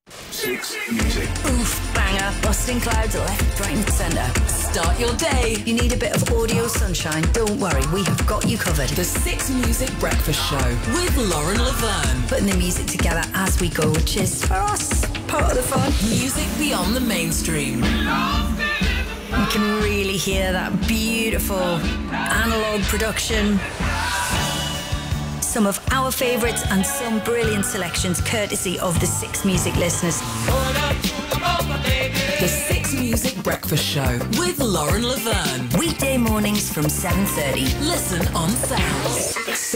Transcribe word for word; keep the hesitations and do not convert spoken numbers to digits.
Six Music. Oof, banger, busting clouds left, right and centre. Start your day. You need a bit of audio sunshine? Don't worry, we have got you covered. The Six Music Breakfast Show with Lauren Laverne. Putting the music together as we go, which is, for us, part of the fun. Music beyond the mainstream. You can really hear that beautiful analogue production. Some of our favourites and some brilliant selections courtesy of the Six Music listeners. The Six Music Breakfast Show with Lauren Laverne. Weekday mornings from seven thirty. Listen on Sounds.